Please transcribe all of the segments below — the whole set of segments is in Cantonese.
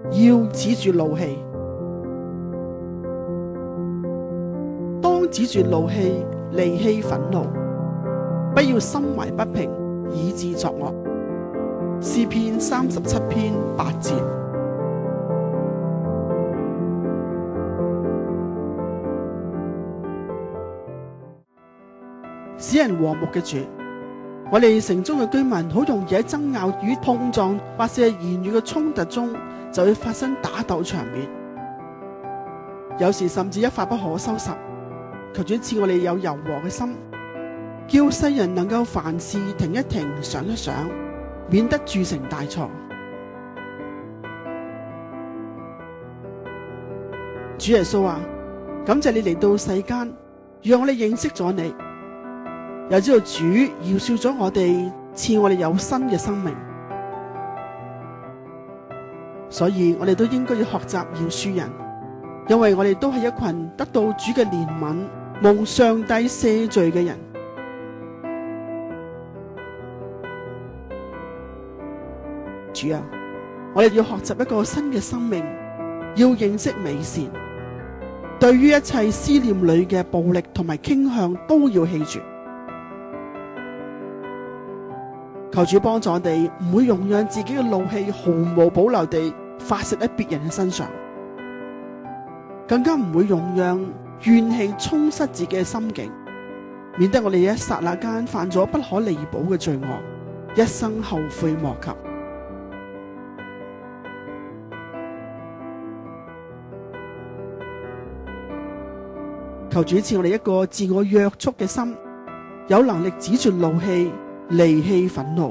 要止住怒氣。當止住怒氣，離棄憤怒，不要心懷不平，以致作惡。詩篇37篇8節。使人和睦嘅主，我哋城中嘅居民好容易喺爭拗與碰撞，或是係言語嘅衝突中，就會發生打鬥場面，有時甚至一發不可收拾。求主賜我哋有柔和嘅心，叫世人能夠凡事停一停，想一想，免得鑄成大錯。主耶穌啊，感謝你嚟到世間，讓我哋認識咗你，又知道主饒恕咗我哋，賜我哋有新嘅生命，所以我哋都應該要學習饒恕人，因為我哋都係一群得到主嘅憐憫、蒙上帝赦罪嘅人。主啊，我哋要學習一個新嘅生命，要認識美善，對於一切思念裏嘅暴力同埋傾向都要棄絕。求主幫助我哋，唔會容讓自己嘅怒氣毫無保留地發洩喺別人嘅身上，更加唔會容讓怨氣充塞自己嘅心境，免得我哋一剎那間犯咗不可彌補嘅罪惡，一生後悔莫及。求主賜我哋一個自我約束嘅心，有能力止住怒氣，離棄憤怒，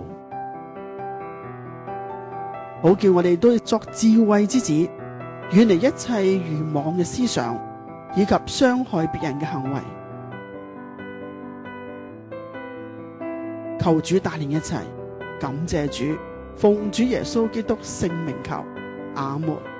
好叫我哋都要作智慧之子，遠離一切愚妄嘅思想以及傷害別人嘅行為。求主帶領一切，感謝主，奉主耶穌基督聖名求，阿門。